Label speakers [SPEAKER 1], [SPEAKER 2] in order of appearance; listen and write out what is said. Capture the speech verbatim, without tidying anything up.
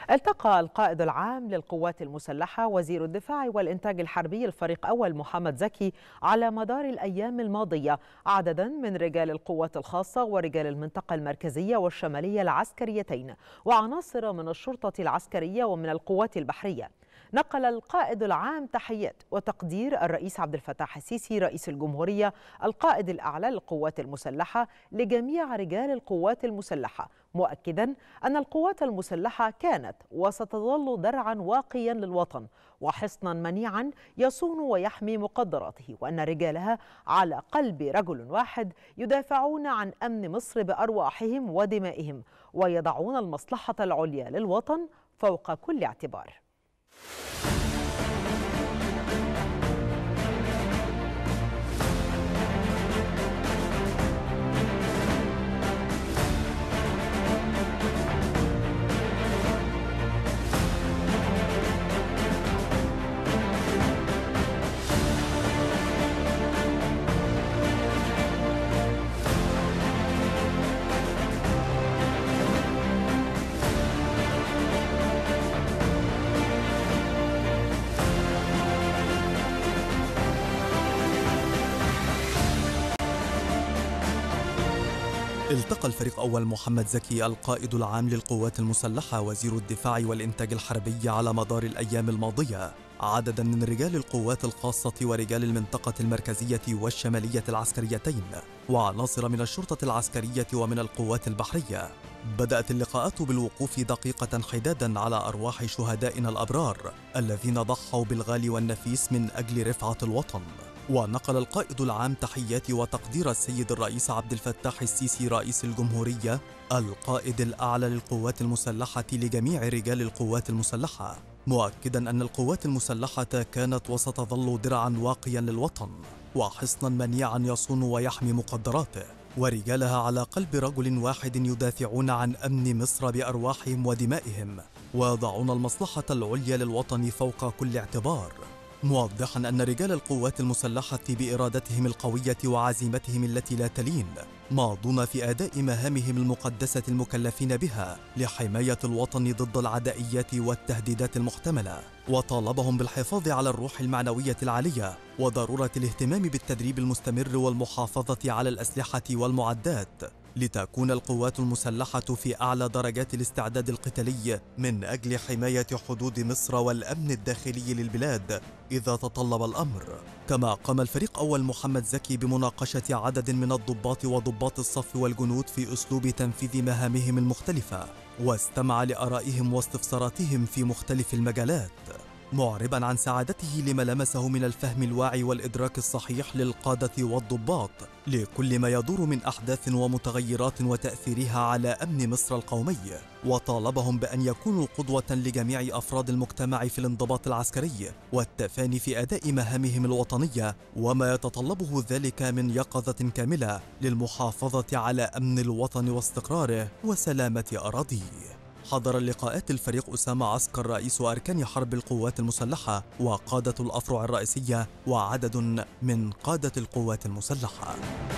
[SPEAKER 1] التقى القائد العام للقوات المسلحة وزير الدفاع والإنتاج الحربي الفريق أول محمد زكي على مدار الأيام الماضية عددا من رجال القوات الخاصة ورجال المنطقة المركزية والشمالية العسكريتين وعناصر من الشرطة العسكرية ومن القوات البحرية. نقل القائد العام تحيات وتقدير الرئيس عبد الفتاح السيسي رئيس الجمهورية القائد الأعلى للقوات المسلحة لجميع رجال القوات المسلحة، مؤكدا أن القوات المسلحة كانت وستظل درعا واقيا للوطن وحصنا منيعا يصون ويحمي مقدراته، وأن رجالها على قلب رجل واحد يدافعون عن أمن مصر بأرواحهم ودمائهم ويضعون المصلحة العليا للوطن فوق كل اعتبار.
[SPEAKER 2] التقى الفريق أول محمد زكي القائد العام للقوات المسلحة وزير الدفاع والإنتاج الحربي على مدار الأيام الماضية عددا من رجال القوات الخاصة ورجال المنطقة المركزية والشمالية العسكريتين وعناصر من الشرطة العسكرية ومن القوات البحرية. بدأت اللقاءات بالوقوف دقيقة حدادا على أرواح شهدائنا الأبرار الذين ضحوا بالغالي والنفيس من أجل رفعة الوطن. ونقل القائد العام تحيات وتقدير السيد الرئيس عبد الفتاح السيسي رئيس الجمهورية القائد الأعلى للقوات المسلحة لجميع رجال القوات المسلحة، مؤكدا أن القوات المسلحة كانت وستظل درعا واقيا للوطن وحصنا منيعا يصون ويحمي مقدراته، ورجالها على قلب رجل واحد يدافعون عن أمن مصر بأرواحهم ودمائهم ويضعون المصلحة العليا للوطن فوق كل اعتبار، موضحا أن رجال القوات المسلحة بإرادتهم القوية وعزيمتهم التي لا تلين ماضون في أداء مهامهم المقدسة المكلفين بها لحماية الوطن ضد العدائيات والتهديدات المحتملة، وطالبهم بالحفاظ على الروح المعنوية العالية وضرورة الاهتمام بالتدريب المستمر والمحافظة على الأسلحة والمعدات لتكون القوات المسلحة في أعلى درجات الاستعداد القتالي من أجل حماية حدود مصر والأمن الداخلي للبلاد إذا تطلب الأمر. كما قام الفريق أول محمد زكي بمناقشة عدد من الضباط وضباط الصف والجنود في أسلوب تنفيذ مهامهم المختلفة، واستمع لآرائهم واستفساراتهم في مختلف المجالات، معربا عن سعادته لما لمسه من الفهم الواعي والإدراك الصحيح للقادة والضباط لكل ما يدور من أحداث ومتغيرات وتأثيرها على أمن مصر القومي، وطالبهم بأن يكونوا قدوة لجميع أفراد المجتمع في الانضباط العسكري والتفاني في أداء مهامهم الوطنية وما يتطلبه ذلك من يقظة كاملة للمحافظة على أمن الوطن واستقراره وسلامة أراضيه. حضر اللقاءات الفريق أسامة عسكر رئيس أركان حرب القوات المسلحة وقادة الأفرع الرئيسية وعدد من قادة القوات المسلحة.